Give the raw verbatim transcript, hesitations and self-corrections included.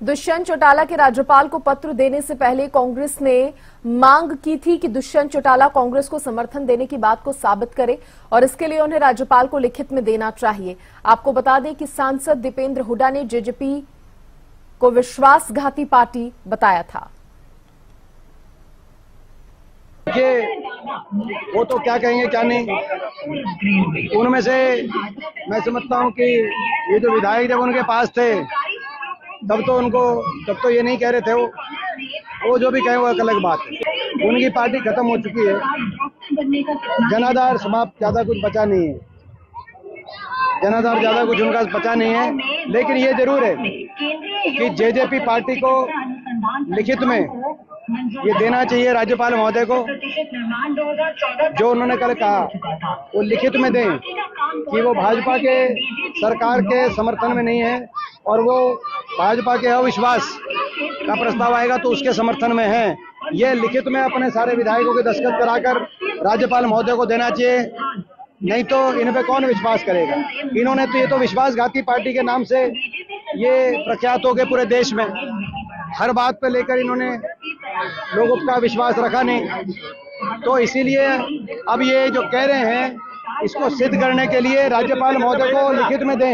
दुष्यंत चौटाला के राज्यपाल को पत्र देने से पहले कांग्रेस ने मांग की थी कि दुष्यंत चौटाला कांग्रेस को समर्थन देने की बात को साबित करे और इसके लिए उन्हें राज्यपाल को लिखित में देना चाहिए। आपको बता दें कि सांसद दीपेंद्र हुड्डा ने जेजेपी को विश्वासघाती पार्टी बताया था। वो तो क्या कहेंगे क्या नहीं, उनमें से मैं समझता हूँ कि ये जो विधायक जब उनके पास थे तब तो उनको तब तो ये नहीं कह रहे थे, वो वो जो भी कहें वो एक अलग बात है। उनकी पार्टी खत्म हो चुकी है, जनाधार समाप्त, ज्यादा कुछ बचा नहीं है, जनाधार ज्यादा कुछ उनका बचा नहीं है। लेकिन ये जरूर है कि जेजेपी पार्टी को लिखित में ये देना चाहिए राज्यपाल महोदय को, जो उन्होंने कल कहा वो लिखित में दें कि वो भाजपा के सरकार के समर्थन में नहीं है और वो भाजपा के अविश्वास का प्रस्ताव आएगा तो उसके समर्थन में है। ये लिखित में अपने सारे विधायकों के दस्तखत कराकर राज्यपाल महोदय को देना चाहिए, नहीं तो इन पे कौन विश्वास करेगा। इन्होंने तो ये तो विश्वासघाती पार्टी के नाम से ये प्रख्यात हो गए पूरे देश में, हर बात पे लेकर इन्होंने लोगों का विश्वास रखा नहीं। तो इसीलिए अब ये जो कह रहे हैं इसको सिद्ध करने के लिए राज्यपाल महोदय को लिखित में दें।